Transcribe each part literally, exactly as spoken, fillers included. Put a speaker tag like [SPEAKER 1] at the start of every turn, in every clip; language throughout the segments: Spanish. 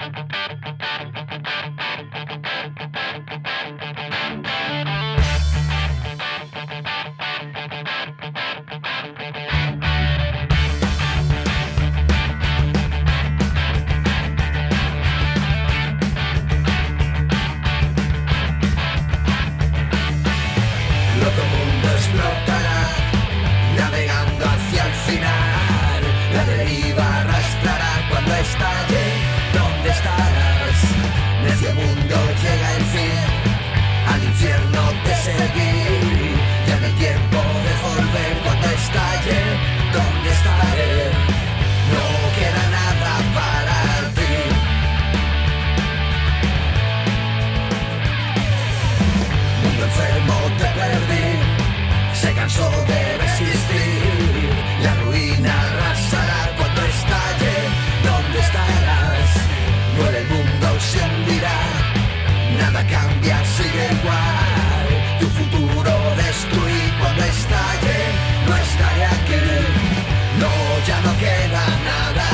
[SPEAKER 1] Loco mundo explotará, navegando hacia el final. La deriva arrastrará cuando estalle. ¿Dónde estarás? Necio mundo llega el fin, al infierno de seguir. Ya no hay tiempo de volver cuando estalle. ¿Dónde estaré? No queda nada para el fin. Mundo enfermo te perdí, se cansó de resistir. La ruina arrasará cuando estalle. ¿Dónde estarás? Muere el mundo, se hundirá. Nada cambia, sigue igual. Tu futuro destruí cuando estalle. No estaré aquí. No, ya no queda nada.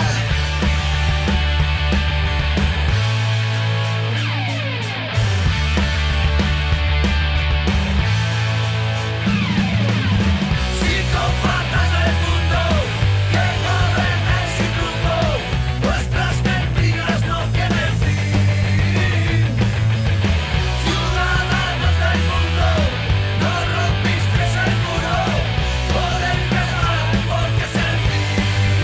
[SPEAKER 1] Psicópatas del mundo que gobernan sin rumbo, vuestras mentiras no tienen fin. Ciudadanos del mundo, no rompisteis el muro, podéis rezar porque es el fin.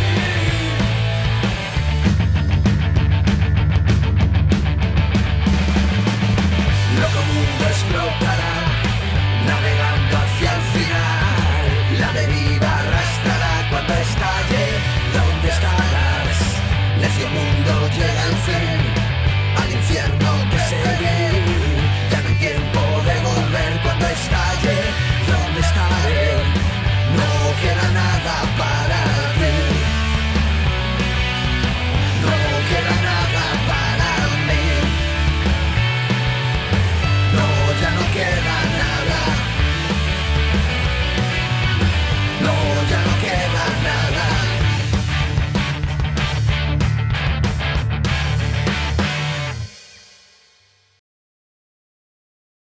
[SPEAKER 1] Loco mundo explotará, navegando hacia el final. La deriva arrastrará cuando estalle. ¿Dónde estarás? Necio mundo llega el fin, al infierno que seguir. Ya no hay tiempo de volver cuando estalle. ¿Dónde estaré? No queda nada